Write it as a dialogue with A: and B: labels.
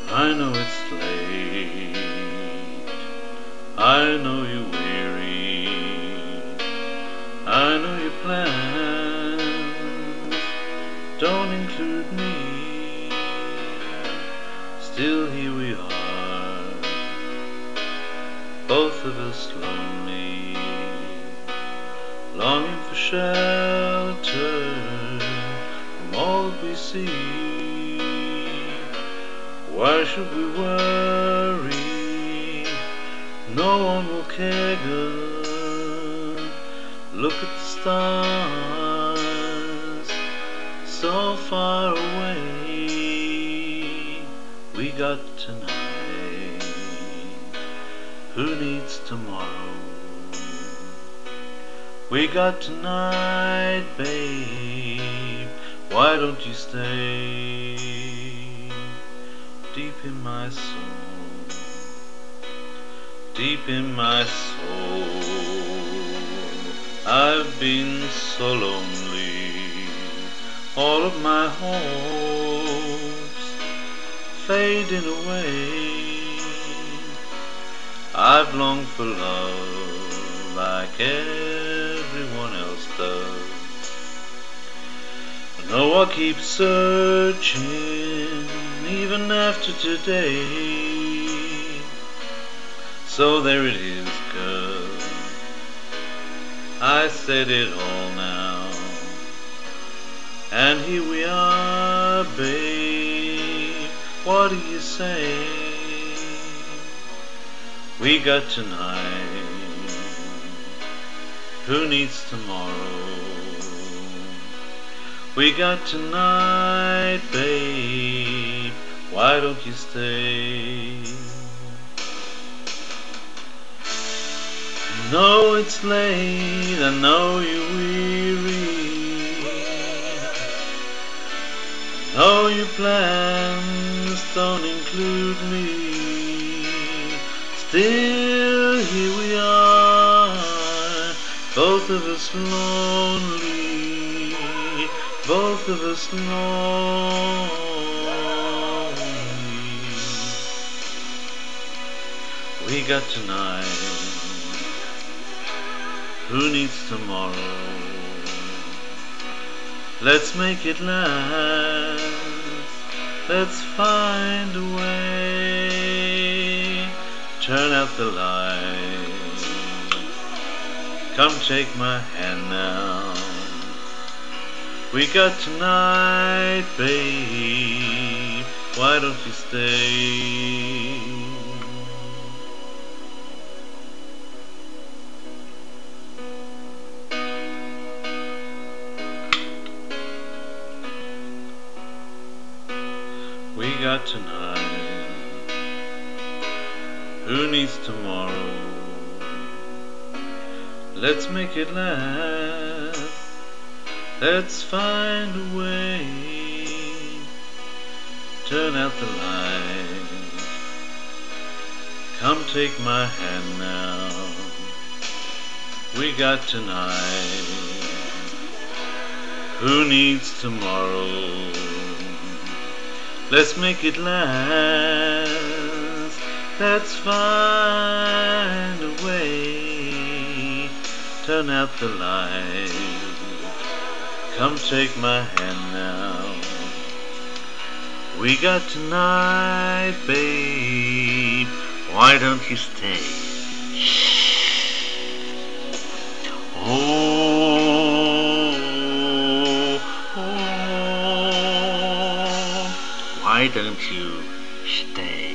A: I know it's late, I know you're weary, I know your plans don't include me. Still here we are, both of us lonely, longing for shelter from all that we see. Why should we worry? No one will care, good. Look at the stars, so far away. We got tonight, who needs tomorrow? We got tonight, babe, why don't you stay? Deep in my soul, deep in my soul, I've been so lonely. All of my hopes fading away. I've longed for love like everyone else does. I know I'll keep searching even after today. So there it is, girl, I said it all now, and here we are, babe, what do you say? We got tonight, who needs tomorrow? We got tonight, babe, why don't you stay? I know it's late, I know you're weary, I know your plans don't include me. Still here we are, both of us lonely, both of us lonely. We got tonight, who needs tomorrow? Let's make it last, let's find a way. Turn out the light, come take my hand now. We got tonight, babe, why don't you stay? We got tonight, who needs tomorrow? Let's make it last, let's find a way. Turn out the light, come take my hand now. We got tonight, who needs tomorrow? Let's make it last, let's find a way. Turn out the light, come take my hand now. We got tonight, babe, why don't you stay? Why don't you stay?